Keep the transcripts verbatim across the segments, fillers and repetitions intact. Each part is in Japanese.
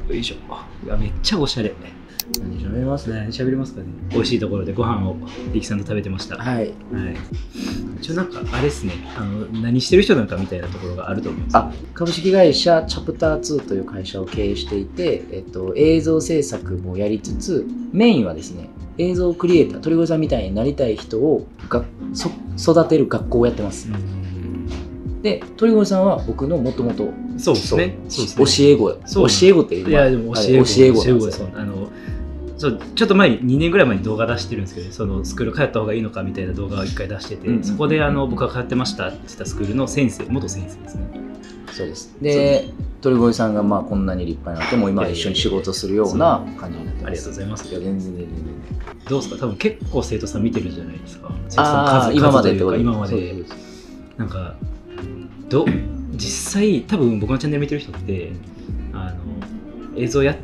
よいしょ。いやめっちゃおしゃれ。 何喋りますね。 喋りますかね。美味しいところでご飯を力さんと食べてました。 はい。はい。 一応なんかあれですね。あの何してる人なのかみたいなところがあると思います。 あ、株式会社チャプターツーという会社を経営していて、えっと映像制作もやりつつ、メインはですね、映像クリエイター、鳥越さんみたいになりたい人をがそ育てる学校をやってます。で、鳥越さんは僕のもともとそうですね。 教え子、教え子っていう。 いやでも教え子、 教え子なんですよ。 あのそうちょっと前ににねんぐらい前に動画出してるんですけど、そのスクール通った方がいいのかみたいな動画をいっかい出してて、うんうん、そこであの僕が通ってましたって言ったスクールの先生、元先生ですね。 そうです。で、鳥越さんがまあこんなに立派になっても今は一緒に仕事するような感じになってます。 ありがとうございます。 いや全然全然どうですか。多分結構生徒さん見てるじゃないですか。 ああ、今までってこと今までなんかど実際多分僕のチャンネル見てる人ってあの映像やって、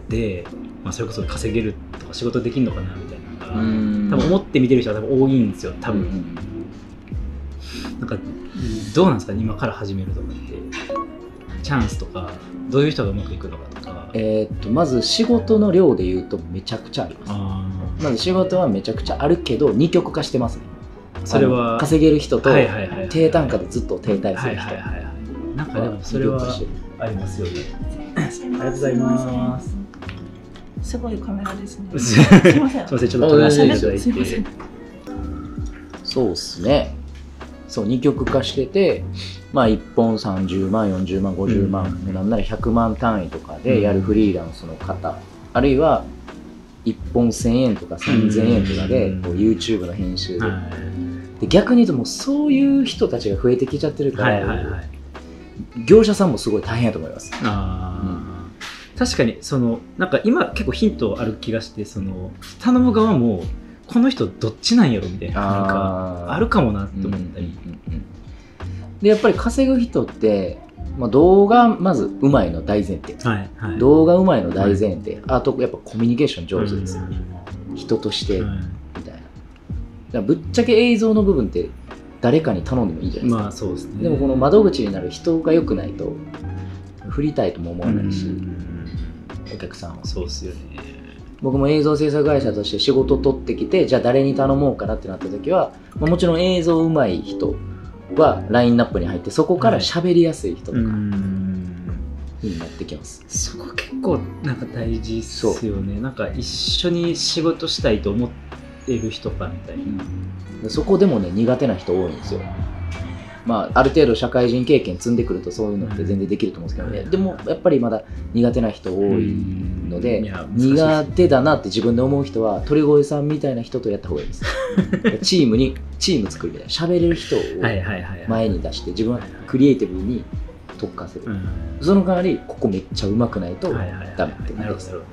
まあ、それこそ稼げるとか仕事できるのかなみたいなのが多分思って見てる人は多分多いんですよ多分。うんなんかどうなんですかね、今から始めるとかってチャンスとかどういう人がうまくいくのかとか。 えー、っとまず仕事の量で言うとめちゃくちゃあります。あまず仕事はめちゃくちゃあるけど二極化してますね。それは稼げる人と低単価でずっと停滞する人。 なんかでもそれはありますよね。ありがとうございます。 すごいカメラですね。すみません。すみません、 ちょっと撮らせていただいて。 そうですね。そう二極化してて、まあいっぽんさんじゅうまん、よんじゅうまん、ごじゅうまん、うん、なんならひゃくまん単位とかでやるフリーランスの方、うん、あるいはいっぽんせんえんとかさんぜんえんとかでこう YouTube の編集で、うん、で逆に言うともうそういう人たちが増えてきちゃってるから、はいはいはい、業者さんもすごい大変やと思います。あ、 うん、確かにそのなんか今結構ヒントある気がして、その頼む側もこの人どっちなんやろみたいな、なんかあるかもなって思ったり、うんうんうん、 でやっぱり稼ぐ人って、まあ、動画まずうまいの大前提、はいはい、動画うまいの大前提、はい、あとやっぱコミュニケーション上手です、うん、人として、はい、みたいな。だからぶっちゃけ映像の部分って誰かに頼んでもいいじゃないですか、まあそうですね、でもこの窓口になる人が良くないと振りたいとも思わないし、うん、お客さんはそうですよね。 僕も映像制作会社として仕事を取ってきて、じゃあ誰に頼もうかなってなった時は、まあ、もちろん映像うまい人はラインナップに入って、そこから喋りやすい人とかになってきます、 はい、そこ結構なんか大事ですよね。なんか一緒に仕事したいと思ってる人かみたいな、 うん、そこでもね苦手な人多いんですよ。まあ、ある程度社会人経験積んでくるとそういうのって全然できると思うんですけどね、うん、でもやっぱりまだ苦手な人多いので、うん、苦手だなって自分で思う人は鳥越さんみたいな人とやった方がいいですチームにチーム作るみたいな、喋れる人を前に出して自分はクリエイティブに特化する、うん、その代わりここめっちゃうまくないとダメってことです。確か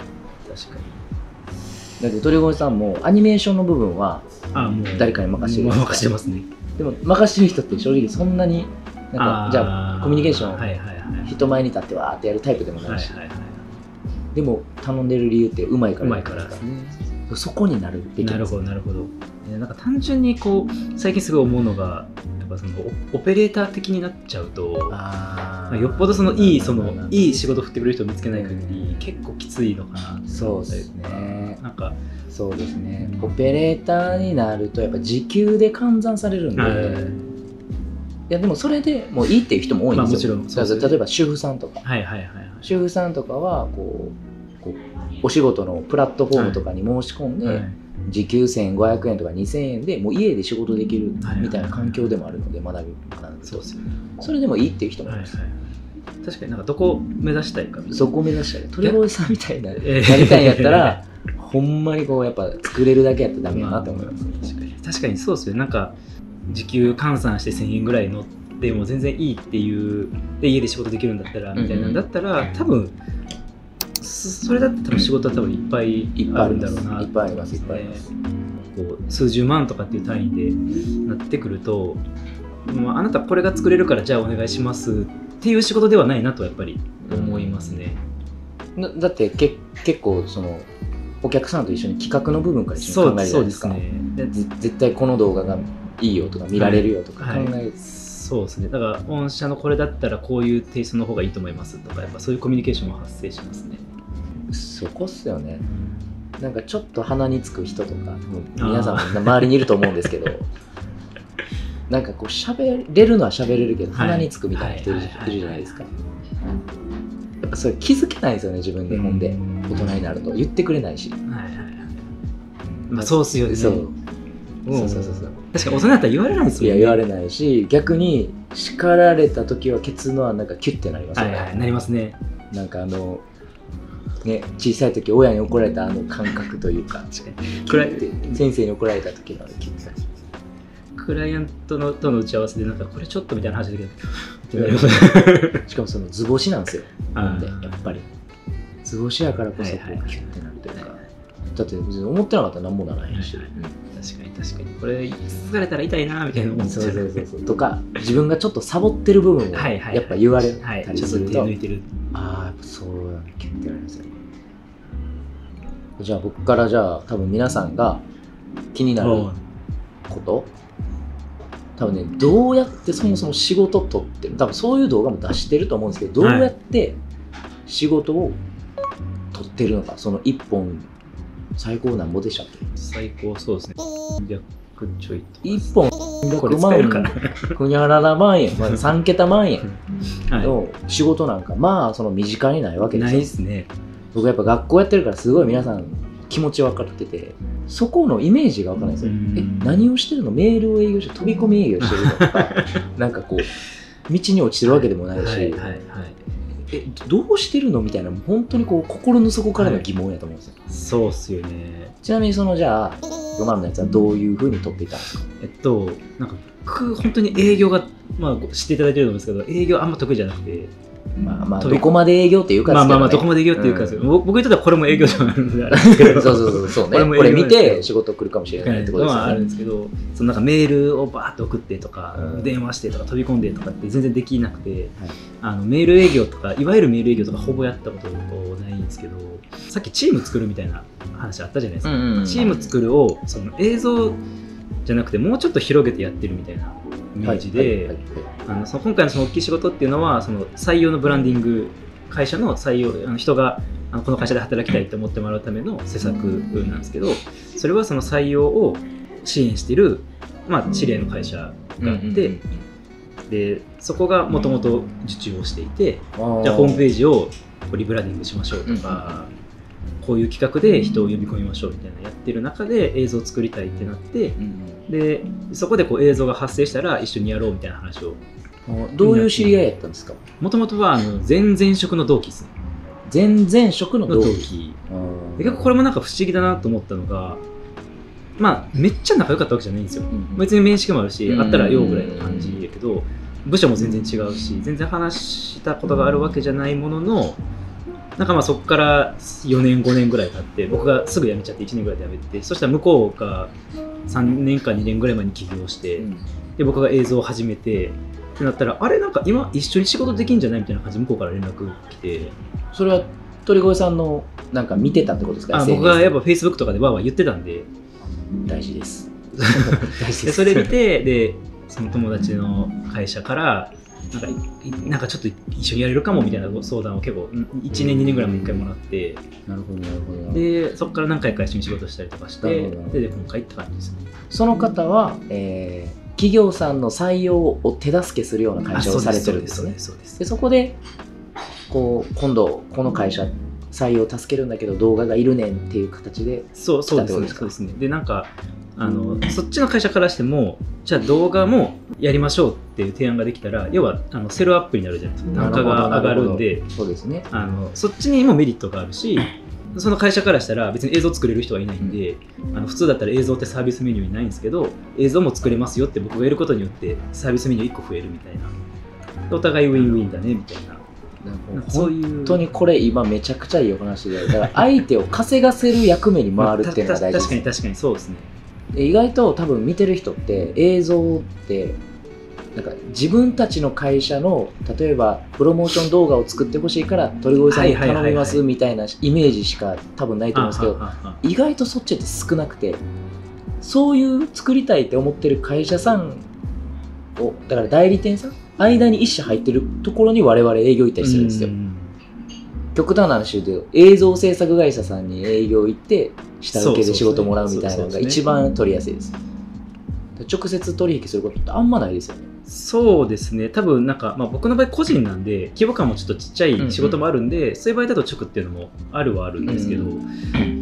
に。だって鳥越さんもアニメーションの部分は誰かに任せてる、 任せてますね。 でも任してる人って正直そんなになんかじゃあコミュニケーション、はいはいはい、人前に立ってわーってやるタイプでもないし、はいはいはい、でも頼んでる理由ってうまいからうまいからですね。そこになるべきです。 なるほどなるほど。なんか単純にこう最近すごい思うのが、やっぱそのオペレーター的になっちゃうと、あよっぽどそのいいそのいい仕事振ってくれる人を見つけない限り結構きついのかな。 そうですね。 なんかそうですね。オペレーターになるとやっぱ時給で換算されるんで、はい、いやでもそれでもういいっていう人も多いんですよ。まあ、もちろんそうですね。例えば主婦さんとか、はいはいはいはい、主婦さんとかはこう、こうお仕事のプラットフォームとかに申し込んで、はいはい、時給せんごひゃくえんとかにせんえんでもう家で仕事できるみたいな環境でもあるので、学び学ぶと、そうですよね。それでもいいっていう人もいます。はいはい、 確かになんかどこを目指したいかみたいな、 そこを目指したい。鳥越さんみたいになりたいんやったらほんまにこうやっぱ作れるだけやったらダメやなって思います、ね。 確かに確かにそうですよね。なんか時給換算してせんえんぐらいのでも全然いいっていうで家で仕事できるんだったらみたいなんだったら、うんうん、多分それだって多分仕事は多分いっぱいあるんだろうな。 いっぱいありますいっぱいあります。 こう数十万とかっていう単位でなってくると、まあ、あなたこれが作れるからじゃあお願いしますっていう仕事ではないなとやっぱり思いますね。 うん、だってけ結構そのお客さんと一緒に企画の部分から一緒に考えるじゃないですか。そうですね。絶対この動画がいいよとか見られるよとか考える、はいはい、 そうですね。だから御社のこれだったらこういうテイストの方がいいと思いますとか、やっぱそういうコミュニケーションも発生しますね。 そこっすよね。なんかちょっと鼻につく人とか多分皆さん周りにいると思うんですけどなんかこう喋れるのは喋れるけど、はい、鼻につくみたいな人いるじゃないですか。やっぱそれ気づけないですよね自分で。ほんで大人になると言ってくれないし、はいはいはい、 まあそうっすよね。 そうそうそうそうそう。 確かに大人だったら言われないですよね。 いや言われないし、逆に叱られた時はケツの穴がキュッてなりますよね。 はいはい、なりますね。 なんかあのね、小さい時親に怒られたあの感覚というか、先生に怒られた時のキュッてなる。 クライアントのとの打ち合わせでなんかこれちょっとみたいな話だけどしかもその図星なんですよ。なんでやっぱり図星やからこそこうキュッてなるというか、だって別に思ってなかったら何もならへんし、はいはい、 確かに確かにこれ疲れたら痛いなみたいな思っちゃう。 そうそうそうそうとか自分がちょっとサボってる部分をやっぱ言われたりすると、 はいはいはい、ちょっと手抜いてる、 ああやっぱそうキュッてなりますよね。じゃあ僕からじゃあ多分皆さんが気になること、多分ねどうやってそもそも仕事取ってる、多分そういう動画も出してると思うんですけど、どうやって仕事を取ってるのか、そのいっぽん最高なんぼでしたっけ？ 最高そうですねさんびゃくちょいといっぽんひゃくまん円ふにゃらら万円、まあ、さんけた万円の仕事なんか、まあその身近にないわけですよ。 ないですね。 僕やっぱ学校やってるからすごい皆さん気持ち分かってて、そこのイメージが分からないんですよ。え何をしてるの？メールを営業して飛び込み営業してるのとかなんかこう道に落ちてるわけでもないし、はいはいはいはい、えどうしてるのみたいな、本当にこう心の底からの疑問やと思うんですよ。 はい、そうっすよね。 ちなみにそのじゃあロマンのやつはどういう風に取っていたんですか？ えっとなんか僕本当に営業が、まあ、知っていただいてると思うんですけど、営業あんま得意じゃなくて、 まあまあどこまで営業っていうか、 まあまあまあどこまで営業っていうかですけど、うん、僕にとってはこれも営業じゃないんですけどそうそうそうそうね、これ見て仕事来るかもしれないってことですよね。 あるんですけど、そのなんかメールをバーッと送ってとか、うん、電話してとか飛び込んでとかって全然できなくて、はい、あのメール営業とかいわゆるメール営業とかほぼやったことないんですけど、さっきチーム作るみたいな話あったじゃないですか。うんうんうん、チーム作るをその映像じゃなくてもうちょっと広げてやってるみたいなイメージで、あのその今回のその大きい仕事っていうのはその採用のブランディング、会社の採用、あの人があのこの会社で働きたいって思ってもらうための施策なんですけど、それはその採用を支援している、まあ、知り合いの会社があって、うんうん、でそこがもともと受注をしていて、じゃあホームページをリブランディングしましょうとか、うん、こういう企画で人を呼び込みましょうみたいなやってる中で映像を作りたいってなって、うん、でそこでこう映像が発生したら一緒にやろうみたいな話を。 どういう知り合いやったんですか？ もともとはあの前々職の同期ですね。 前々職の同期。 同期で結構これもなんか不思議だなと思ったのが、まあめっちゃ仲良かったわけじゃないんですよ。うん、別に面識もあるし、あったらようぐらいの感じだけど、部署も全然違うし、全然話したことがあるわけじゃないものの、なんかまあそこからよねんごねんぐらい経って、僕がすぐ辞めちゃっていちねんぐらいで辞めて、そしたら向こうがさんねんかにねんぐらい前に起業して、で僕が映像を始めてってなったら、あれなんか今一緒に仕事できんじゃないみたいな感じで向こうから連絡来て。それは鳥越さんのなんか見てたってことですか？ あ、僕がやっぱ Facebook とかでわーわー言ってたんで。 大事です大事です。でそれ見て、でその友達の会社からなんかなんかちょっと一緒にやれるかもみたいな相談を結構いちねんにねんぐらいもいっかいもらって、 なるほどなるほど。 でそこから何回か一緒に仕事したりとかして、でで今回って感じですね。 その方は、えー、企業さんの採用を手助けするような会社をされてるんですね。 そうです。 でそこでこう今度この会社採用を助けるんだけど動画がいるねんっていう形でそうそうですね。そうですね。でなんかあのそっちの会社からしてもじゃあ動画もやりましょうっていう提案ができたら、要はあのセルアップになるじゃないですか。単価が上がるんで、 そうですね。 あのそっちにもメリットがあるし、その会社からしたら別に映像作れる人はいないんで、うん、あの普通だったら映像ってサービスメニューにないんですけど、映像も作れますよって僕がやることによってサービスメニューいっこ増えるみたいな、お互いウィンウィンだねみたいな。 そういう本当にこれ今めちゃくちゃいいお話で、だから相手を稼がせる役目に回るっていうのが大事です。 確かに確かにそうですね。 意外と多分見てる人って映像ってなんか自分たちの会社の例えばプロモーション動画を作ってほしいから鳥越さんに頼みますみたいなイメージしか多分ないと思うんですけど、意外とそっちって少なくて、そういう作りたいって思ってる会社さんをだから代理店さん間に一社入ってるところに我々営業行ったりするんですよ。 極端な話で言うと映像制作会社さんに営業行って下請けで仕事もらうみたいなのが一番取りやすいです。直接取引することってあんまないですよね。 そうですね、多分なんか、まあ、僕の場合個人なんで規模感もちょっとちっちゃい仕事もあるんで、うんうん、そういう場合だと直っていうのもあるはあるんですけど、うん、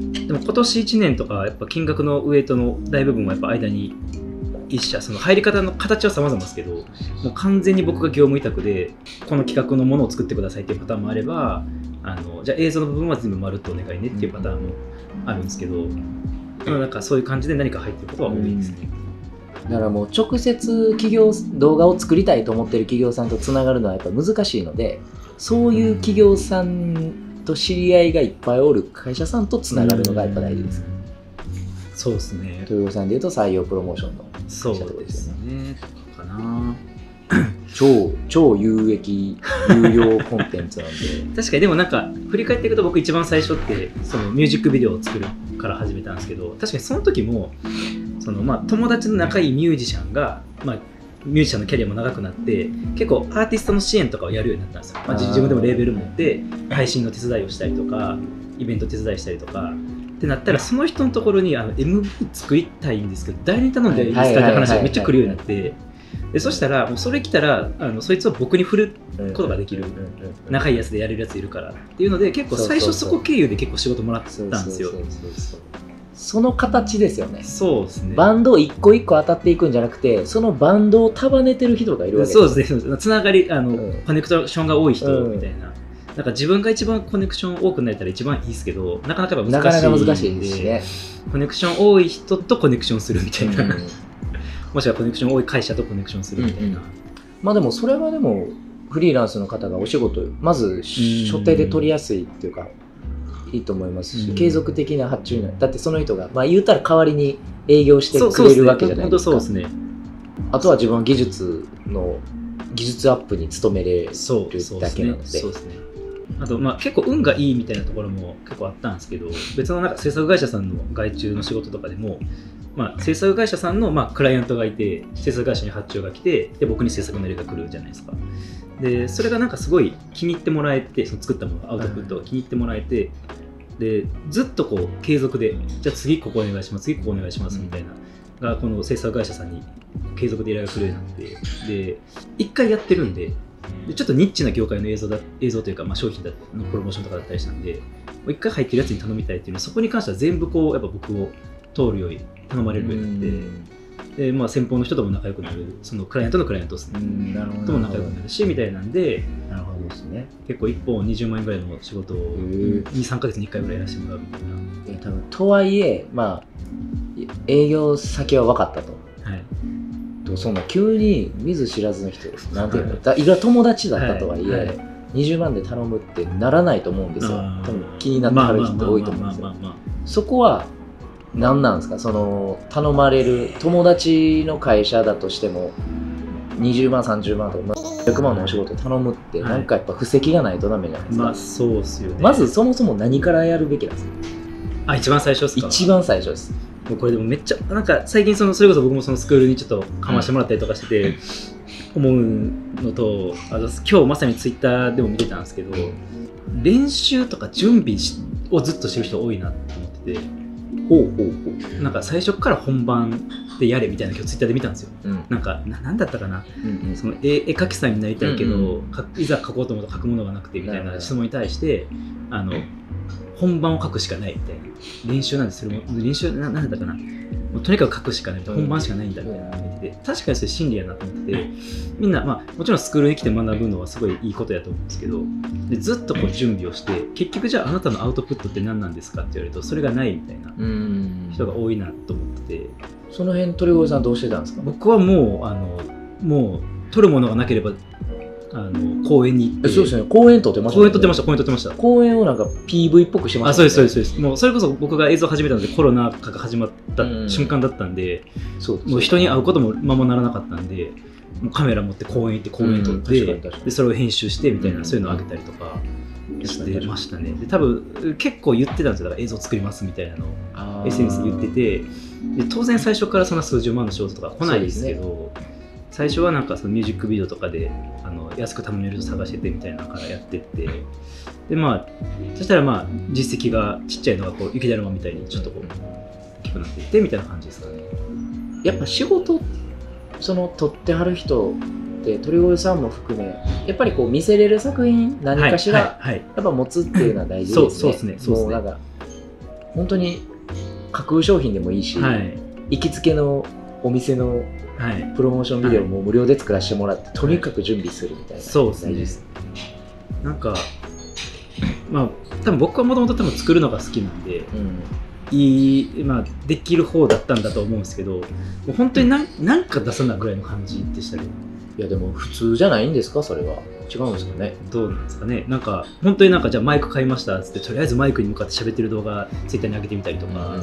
でも今年いちねんとかやっぱ金額のウエイトの大部分はやっぱ間に一社、その入り方の形は様々ですけど、もう完全に僕が業務委託でこの企画のものを作ってくださいっていうパターンもあれば、あのじゃあ映像の部分は全部まるっとお願いねっていうパターンもあるんですけど、なんかそういう感じで何か入ってることは多いですね。 だからもう直接企業動画を作りたいと思ってる企業さんとつながるのはやっぱ難しいので、そういう企業さんと知り合いがいっぱいおる会社さんとつながるのがやっぱ大事です。 そうですね。 東洋さんでいうと採用プロモーションの会社とかですよね。 かな超超有益有料コンテンツなんで確かに。でもなんか振り返っていくと僕一番最初ってそのミュージックビデオを作るから始めたんですけど、確かにその時もそのまあ友達の仲いいミュージシャンが、まあ、ミュージシャンのキャリアも長くなって結構アーティストの支援とかをやるようになったんですよ。まあ、自分でもレーベル持って配信の手伝いをしたりとかイベント手伝いしたりとかってなったら、その人のところにあの エムブイ 作りたいんですけど誰に頼んでいいですかって話がめっちゃ来るようになって、でそしたらもうそれ来たらあのそいつは僕に振ることができる仲いいやつでやれるやついるからっていうので、結構最初そこ経由で結構仕事もらったんですよ。 その形ですよね。 そうですね。 バンドを一個一個当たっていくんじゃなくて、そのバンドを束ねてる人がいるわけです。 そうですね。つながりあの、うん、コネクションが多い人みたいな、うん、なんか自分が一番コネクション多くなれたら一番いいですけど、なかなか難しいんで、なかなか難しいですしね。コネクション多い人とコネクションするみたいな、うん、もしくはコネクション多い会社とコネクションするみたいな、うんうん、 まあでもそれはでもフリーランスの方がお仕事まず所定で取りやすいっていうかいいと思いますし、うん、継続的な発注になる。だってその人が、まあ、言うたら代わりに営業してくれるわけじゃないですか。 そうですね。 あとは自分の技術の技術アップに努めれるだけなので。 そうですね。あとまあ結構運がいいみたいなところも結構あったんですけど、別のなんか制作会社さんの外注の仕事とかでも、まあ、制作会社さんのまあクライアントがいて、制作会社に発注が来て、で僕に制作の依頼が来るじゃないですか。でそれがなんかすごい気に入ってもらえて、その作ったものアウトプットが気に入ってもらえて、でずっとこう継続で、じゃあ次ここお願いします、次ここお願いしますみたいな、がこの制作会社さんに継続で依頼が来るようになって、で一回やってるんで、でちょっとニッチな業界の映像だ映像というか、まあ、商品だのプロモーションとかだったりしたんで、もう一回入ってるやつに頼みたいっていうのは、そこに関しては全部こうやっぱ僕を通るように頼まれるようになって、で、まあ、先方の人とも仲良くなる、そのクライアントのクライアントですね、とも仲良くなるしみたいなんで、 なるほどですね。 結構いっぽんにじゅうまんえんぐらいの仕事をに、さんかげつにいっかいぐらいやらせてもらうみたいな。 え多分とはいえ、まあ、営業先は分かったと。はいとそんな急に見ず知らずの人なんていうの、はい、いくら友達だったとはいえ、はいはい、にじゅうまんで頼むってならないと思うんですよ。多分気になってはる人多いと思うんですよ。そこは何なんですか、その頼まれる友達の会社だとしてもにじゅうまんさんじゅうまんとかひゃくまんのお仕事を頼むってなんかやっぱ布石がないとダメじゃないですか。 まあそうっすよね。 まずそもそも何からやるべきなんですか。 あ、一番最初ですか。 一番最初です。 もうこれでもめっちゃなんか最近そのそれこそ僕もそのスクールにちょっとかましてもらったりとかしてて思うのと、あと今日まさにツイッターでも見てたんですけど、練習とか準備をずっとしてる人多いなと思ってて、ほうほうほう、なんか最初から本番でやれみたいな今日ツイッターで見たんですよ、うん、なんかななんだったかな、うんうん、その 絵, 絵描きさんになりたいけど、うんうん、いざ描こうと思うと描くものがなくてみたいな質問に対して、あの本番を書くしかないみたいな、練習なんですよ。練習な、なんだったかな、もうとにかく書くしかないみたいな、本番しかないんだみたいな言ってて、確かにそれ真理やなと思ってて、みんな、まあ、もちろんスクールに来て学ぶのはすごいいいことやと思うんですけど、でずっとこう準備をして、結局じゃああなたのアウトプットって何なんですかって言われると、それがないみたいな人が多いなと思ってて、 その辺鳥越さんどうしてたんですか。 僕はもうあのもう取るものがなければあの公園に行って、 そうですね、公園撮ってました、 ね、公園撮ってました公園撮ってました公園をなんか ピーブイ っぽくしてました、ね、 あ、そうですそうですそうです。もうそれこそ僕が映像始めたのでコロナ禍が始まった瞬間だったんで、うん、そうもう人に会うこともままならなかったんで、もうカメラ持って公園行って公園撮って、うん、でそれを編集してみたいな、うん、そういうのを上げたりとかしてましたね。で多分結構言ってたんですよ、だから映像作りますみたいなのを エスエヌエス で言ってて、で当然最初からそんな数十万の仕事とか来ないですけど、 最初はなんかそのミュージックビデオとかであの安く頼める人探しててみたいなのからやってってでまあそしたらまあ実績がちっちゃいのがこう雪だるまみたいにちょっとこう大きくなっていってみたいな感じですかね。 やっぱ仕事その撮ってはる人って鳥越さんも含めやっぱりこう見せれる作品何かしら、 はいはいはい、 やっぱ持つっていうのは大事ですね。 そうですね。そうですね。 もうなんか本当に架空商品でもいいし、はい、行きつけのお店のプロモーションビデオも無料で作らせてもらって、はい、とにかく準備するみたいな、はい、 そうですね。大事です。なんかまあ多分僕はもともと多分作るのが好きなんで、うん、いいまあできる方だったんだと思うんですけど、もう本当に何なんか出さないぐらいの感じでしたね。 いやでも普通じゃないんですか、それは。違うんですかね。 どうなんですかね。なんか本当になんかじゃあマイク買いましたっつってとりあえずマイクに向かって喋ってる動画ツイッターに上げてみたりとか、うん、あの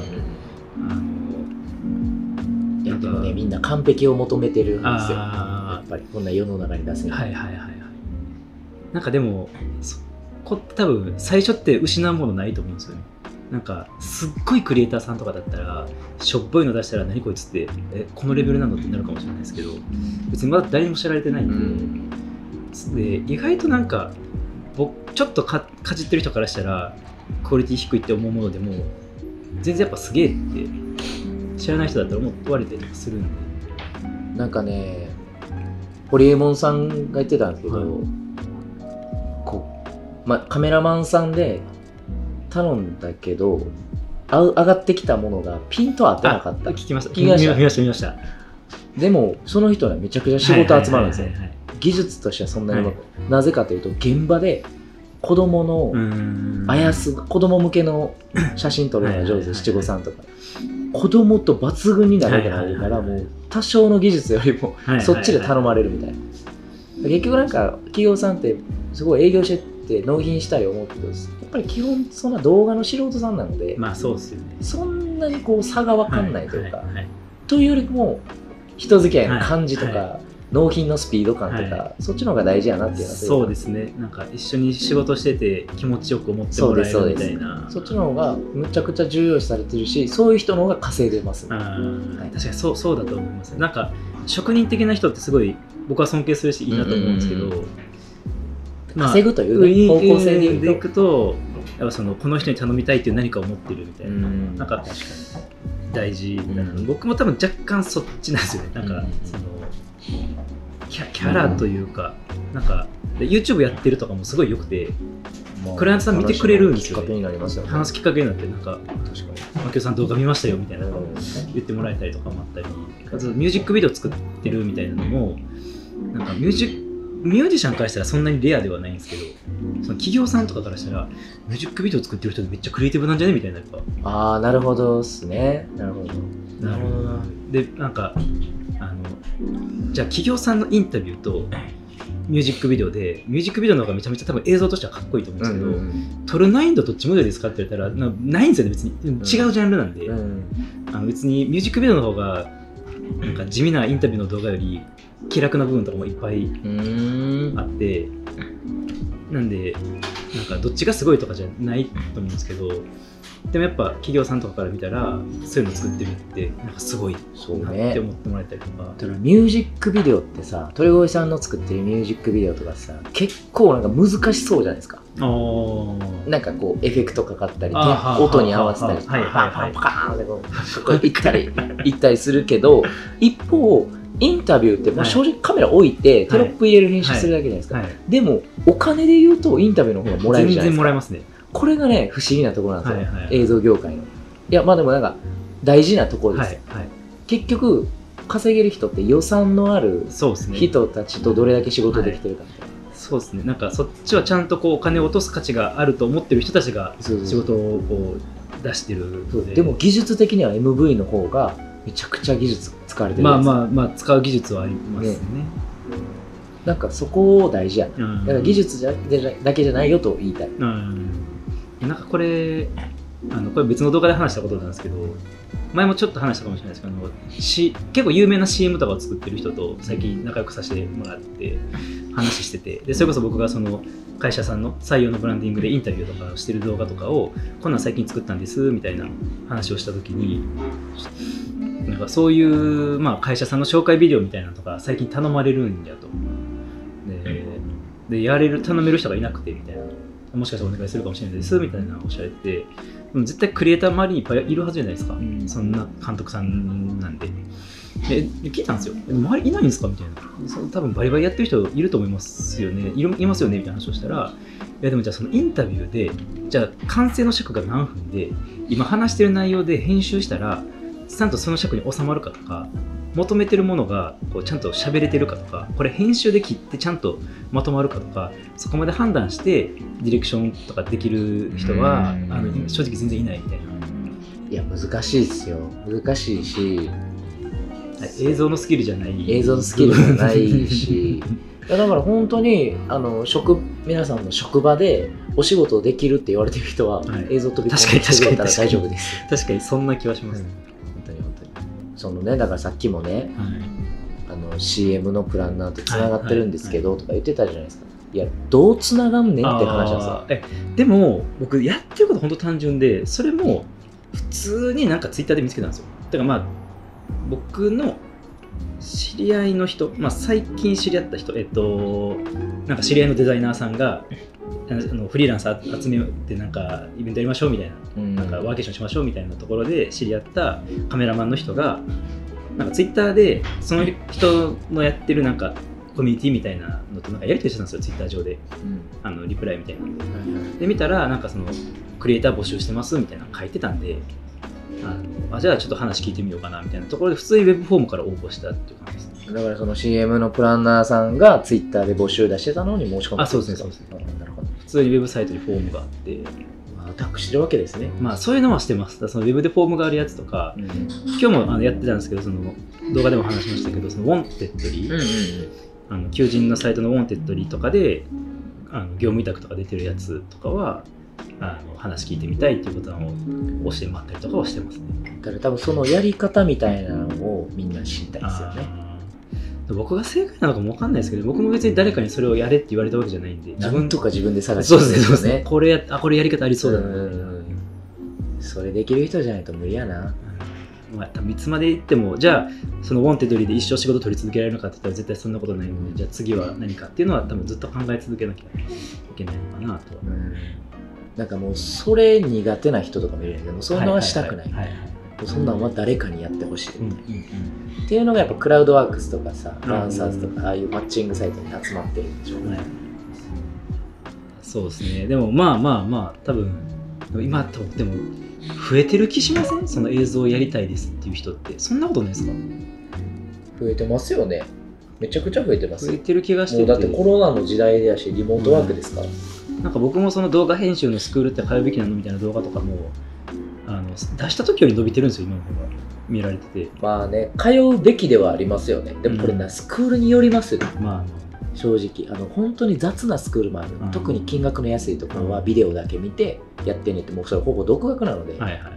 いやでもねみんな完璧を求めてるんですよ。やっぱりこんな世の中に出せない。 はいはいはいはい。なんかでもそこって多分最初って失うものないと思うんですよね。なんかすっごいクリエイターさんとかだったらしょっぽいの出したら何こいつってえこのレベルなのってなるかもしれないですけど、別にまだ誰にも知られてないんで、うんで意外となんか僕ちょっと か, かじってる人からしたらクオリティ低いって思うものでも全然やっぱすげえって知らない人だったら思われたりとかするんで、 なんかねホリエモンさんが言ってたんですけど、はい、こうま、カメラマンさんで頼んだけど上がってきたものがピンと合ってなかった。 聞きました聞きました見ました見ました。 でもその人にはめちゃくちゃ仕事集まるんですよ。技術としてはそんなにうまく、はい、なぜかというと現場で子供のあやす子供向けの写真撮るのが上手、七五三とか子供と抜群になるわけないから、もう多少の技術よりもそっちで頼まれるみたいな。結局なんか企業さんってすごい営業してって納品したい思うけど、やっぱり基本そんな動画の素人さんなので、 まあそうですよね。 そんなにこう差が分かんないというか、はいはいはい、というよりも人付き合いの感じとか、はいはい、納品のスピード感とか、はい、そっちの方が大事やなっていうのはそうですね。なんか一緒に仕事してて気持ちよく思ってもらえるみたいな、 そ, そっちの方がむちゃくちゃ重要視されてるし、そういう人の方が稼いでます、ね。 あ、はい、確かにそうそうだと思います。なんか職人的な人ってすごい僕は尊敬するしいいなと思うんですけど、うんうんうん、 まあ、稼ぐという方向性でいくとやっぱそのこの人に頼みたいっていう何かを持ってるみたいな、うん、なんか確かに大事だな、うん、僕も多分若干そっちなんですよね。なんか、うん、そのキ ャ, キャラというか、うん、なんか YouTube やってるとかもすごい良くて、まあ、クライアントさん見てくれるんですよね。話すきっかけになって、なんか確かに牧雄さん動画見ましたよみたいなのを言ってもらえたりとかもあったり、あとミュージックビデオ作ってるみたいなのもなんかミュージックミュージシャンからしたらそんなにレアではないんですけど、その企業さんとかからしたらミュージックビデオ作ってる人ってめっちゃクリエイティブなんじゃねみたいな。やっぱああなるほどですね。なるほどなるほどな。でなんかあのじゃあ企業さんのインタビューとミュージックビデオでミュージックビデオの方がめちゃめちゃ多分映像としてはかっこいいと思うんですけど、うんうん、撮る難易度どっちもですかって言ったらないんですよね。別に違うジャンルなんで、うん、あの別にミュージックビデオの方がなんか地味なインタビューの動画より気楽な部分とかもいっぱいあって、なんでなんかどっちがすごいとかじゃないと思うんですけど、でもやっぱ企業さんとかから見たらそういうの作ってるってなんかすごいなって思ってもらえたりとか。 だからミュージックビデオってさ、鳥越さんの作ってるミュージックビデオとかさ結構なんか難しそうじゃないですか。あなんかこうエフェクトかかったり音に合わせたりパンパンパカーンってこう行ったり行ったりするけど、一方インタビューってまあ正直カメラ置いてテロップ入れる編集するだけじゃないですか、はいはい、でもお金で言うとインタビューの方がもらえるじゃないですか。全然もらえますね。 これがね不思議なところなんですよ、はいはいはい、映像業界の。いやまあでもなんか大事なところですよ、はいはい、結局稼げる人って予算のある人たちとどれだけ仕事できてるかみたいな。 そうですね。なんかそっちはちゃんとこうお金を落とす価値があると思ってる人たちが仕事をこう出してるので。 でも技術的には エムブイ の方がめちゃくちゃ技術使われてるやつ。まあまあまあ使う技術はありますね。ねなんかそこ大事やな、うん、だから技術じゃだけじゃないよと言いたい、うん、 なんかこれあのこれ別の動画で話したことなんですけど、 前もちょっと話したかもしれないですけど、あのし結構有名な シーエム とかを作ってる人と最近仲良くさせてもらって話してて、でそれこそ僕がその会社さんの採用のブランディングでインタビューとかしてる動画とかをこんなん最近作ったんですみたいな話をした時に、なんかそういう、まあ、会社さんの紹介ビデオみたいなのとか最近頼まれるんやと。で、でやれる頼める人がいなくてみたいな、もしかしたらお願いするかもしれないですみたいなのをおっしゃられて、でも絶対クリエイター周りにいっぱいいるはずじゃないですか、うん、そんな監督さんなんで。で聞いたんですよ、周りいないんですかみたいな、そ多分バリバリやってる人いると思いますよね、いるいますよねみたいな話をしたら、いやでもじゃあそのインタビューで、じゃあ完成の尺が何分で、今話してる内容で編集したらちゃんとその尺に収まるかとか、求めてるものがこうちゃんと喋れてるかとか、これ編集で切ってちゃんとまとまるかとか、そこまで判断してディレクションとかできる人はあの正直全然いないみたいな。 いや難しいですよ、難しいし、 映像のスキルじゃない映像のスキルじゃないしだから本当にあの職皆さんの職場でお仕事できるって言われてる人は、はい、映像飛び込んでしてくれたら大丈夫です。 確かにそんな気はします、 うん、本当に本当にそのね、だからさっきもね、はい、あの シーエム のプランナーとつながってるんですけど、はいはい、とか言ってたじゃないですか。いやどうつながんねんって話なんですよ。 えでも僕やってること本当単純で、それも普通になんかツイッターで見つけたんですよ。だからまあ僕の知り合いの人、まあ、最近知り合った人、えっと、なんか知り合いのデザイナーさんがあのフリーランス集めてなんかイベントやりましょうみたいな、うん、なんかワーケーションしましょうみたいなところで知り合ったカメラマンの人がなんかツイッターでその人のやってるなんかコミュニティみたいなのとなんかやり取りしてたんですよ、ツイッター上で、うん、あのリプライみたいなので、うん、で見たらなんかそのクリエイター募集してますみたいなの書いてたんで、あのあじゃあちょっと話聞いてみようかなみたいなところで普通にウェブフォームから応募したっていう感じですね。 だからその シーエム のプランナーさんがツイッターで募集出してたのに申し込んだ。 あ、そうですね、そうですね。なるほど。普通にウェブサイトにフォームがあって、 まあ、タックしてるわけですね。 まあそういうのはしてます。だそのウェブでフォームがあるやつとか、うん、今日もあのやってたんですけど、その動画でも話しましたけど、そのウォンテッドリー、うんうんうん、あの求人のサイトのウォンテッドリーとかであの業務委託とか出てるやつとかはあの話聞いてみたいっていうボタンを押してもらったりとかはしてますね。 だから多分そのやり方みたいなのをみんな知りたいですよね。 僕が正解なのかも分かんないですけど、僕も別に誰かにそれをやれって言われたわけじゃないんで、 自分とか自分で探してるんですよね。そうですね。 これやあこれやり方ありそうだな、 うん、それできる人じゃないと無理やな。 まあ、多分いつまでいってもじゃあそのウォンテッドリーで一生仕事取り続けられるのかって言ったら絶対そんなことないので、じゃあ次は何かっていうのは多分ずっと考え続けなきゃいけないのかなとは、うん、 なんかもうそれ苦手な人とかもいるんだけど、そんなはしたくない、そんなんは誰かにやってほしい、うんうんうん、っていうのがやっぱクラウドワークスとかさ、ランサーズとかああいうマッチングサイトに集まってるんでしょうね、はい、 そうですね。でもまあまあまあ多分今とでも増えてる気しません？その映像をやりたいですっていう人ってそんなことないですか？ 増えてますよね。めちゃくちゃ増えてます。 増えてる気がしてて、 もうだってコロナの時代だしリモートワークですから、 うん、なんか僕もその動画編集のスクールって通うべきなのみたいな動画とかもあの出した時より伸びてるんですよ、今の方が見られてて。 まあね、通うべきではありますよね。でもこれな、うん、スクールによりますよね、まあ、正直あの本当に雑なスクールもある、うん、特に金額の安いところはビデオだけ見てやってねって、もうそれほぼ独学なので、はいはいはい、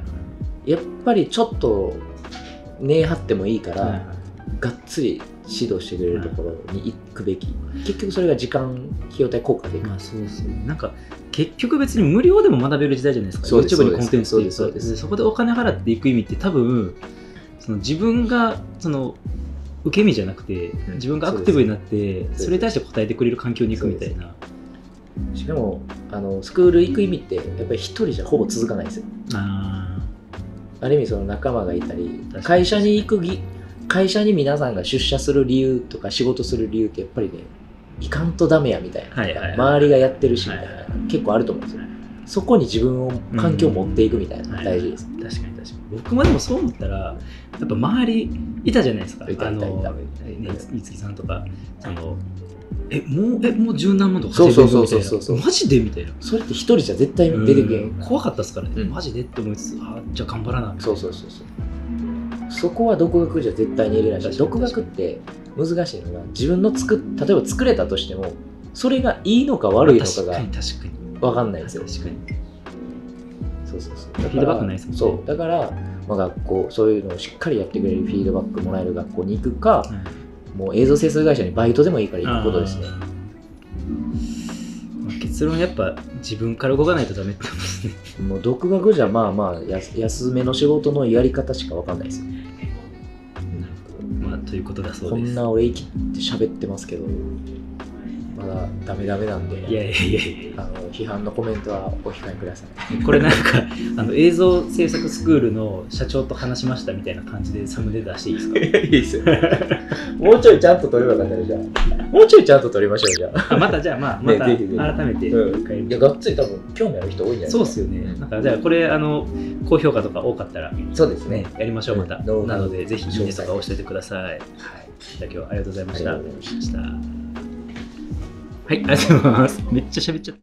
やっぱりちょっと根張ってもいいから、はいはい、がっつり指導してくれるところに行くべき、はい、結局それが時間費用対効果でいく、まあ、そうですね。なんか結局別に無料でも学べる時代じゃないですか。 YouTube にコンテンツってそうです。そこでお金払っていく意味って多分その自分がその受け身じゃなくて、うん、自分がアクティブになってそれに対して答えてくれる環境に行くみたいな。 しかもあのスクール行く意味ってやっぱり一人じゃほぼ続かないですよ。あある意味その仲間がいたり、会社に行くぎ会社に皆さんが出社する理由とか仕事する理由ってやっぱりね、いかんとダメやみたいな、はいはいはい、周りがやってるしみたいな、はいはい、結構あると思うんですよ。そこに自分を環境を持っていくみたいなのが大事です、 うん、はい、確かに確かに。僕もでもそう思ったらやっぱ周りいたじゃないですか。いたいたいた、あのいつきさんとかそのえもうえもう十何万とか稼いでるみたいな、マジでみたいな。 それって一人じゃ絶対出てけん、 怖かったですからね、うん、マジでって思いつつ、あじゃあ頑張らなみたいな。 そうそうそうそう、そこは独学じゃ絶対に入れないし、独学って難しいのが自分の作例えば作れたとしてもそれがいいのか悪いのかが分かんないんですよ。確かにそうそうそう。 フィードバックないですもんね。 そうだから、まあ、学校そういうのをしっかりやってくれるフィードバックもらえる学校に行くか、うん、もう映像制作会社にバイトでもいいから行くことですね。 まあ、結論やっぱ自分から動かないとダメってことですね。 もう独学じゃまあまあや安めの仕事のやり方しか分かんないですよ。 まあということだそうです。 こんな俺生きて喋ってますけどまだダメダメなんで、 いやいやいやいや、 あの批判のコメントはお控えください。 これなんかあの映像制作スクールの社長と話しましたみたいな感じでサムネ出していいですか？ いいですよ。もうちょいちゃんと撮ればよかったね。じゃあもうちょいちゃんと撮りましょう。じゃああまたじゃあまあまた改めて、 うん、いやがっつり多分興味ある人多いんじゃないですか。 そうですよね。なんかじゃあこれあの高評価とか多かったらそうですねやりましょうまた、 うん、 なのでぜひいいねとか押しておいてください。はい、じゃあ今日はありがとうございました。はい、ありがとうございます。めっちゃ喋っちゃった。